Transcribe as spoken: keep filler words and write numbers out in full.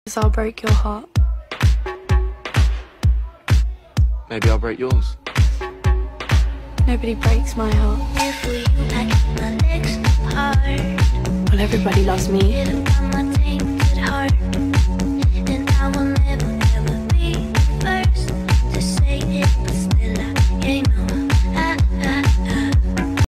'Cause I'll break your heart. Maybe I'll break yours. Nobody breaks my heart. If we like the next part, Well, everybody loves me. it'll